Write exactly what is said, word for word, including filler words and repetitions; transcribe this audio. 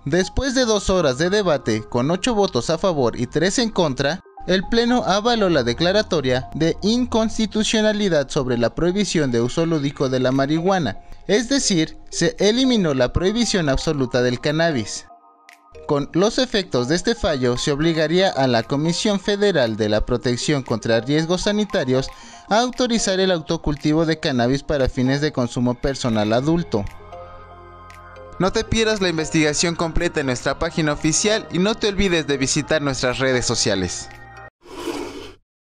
Después de dos horas de debate, con ocho votos a favor y tres en contra, el Pleno avaló la declaratoria de inconstitucionalidad sobre la prohibición de uso lúdico de la marihuana, es decir, se eliminó la prohibición absoluta del cannabis. Con los efectos de este fallo, se obligaría a la Comisión Federal de la Protección contra Riesgos Sanitarios a autorizar el autocultivo de cannabis para fines de consumo personal adulto. No te pierdas la investigación completa en nuestra página oficial y no te olvides de visitar nuestras redes sociales.